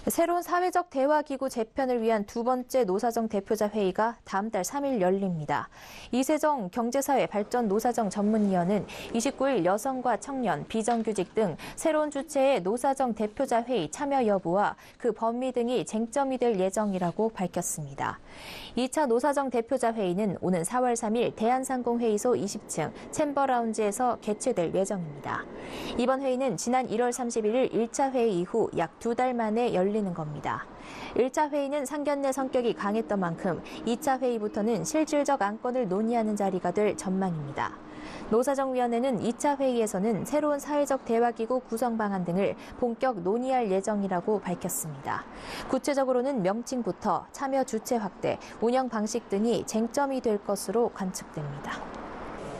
새로운 사회적 대화기구 재편을 위한 두 번째 노사정 대표자 회의가 다음 달 3일 열립니다. 이세정 경제사회발전 노사정 전문위원은 29일 여성과 청년, 비정규직 등 새로운 주체의 노사정 대표자 회의 참여 여부와 그 범위 등이 쟁점이 될 예정이라고 밝혔습니다. 2차 노사정 대표자 회의는 오는 4월 3일 대한상공회의소 20층 챔버라운지에서 개최될 예정입니다. 이번 회의는 지난 1월 31일 1차 회의 이후 약 2달 만에 열리는 겁니다. 1차 회의는 상견례 성격이 강했던 만큼 2차 회의부터는 실질적 안건을 논의하는 자리가 될 전망입니다. 노사정위원회는 2차 회의에서는 새로운 사회적 대화기구 구성 방안 등을 본격 논의할 예정이라고 밝혔습니다. 구체적으로는 명칭부터 참여 주체 확대, 운영 방식 등이 쟁점이 될 것으로 관측됩니다.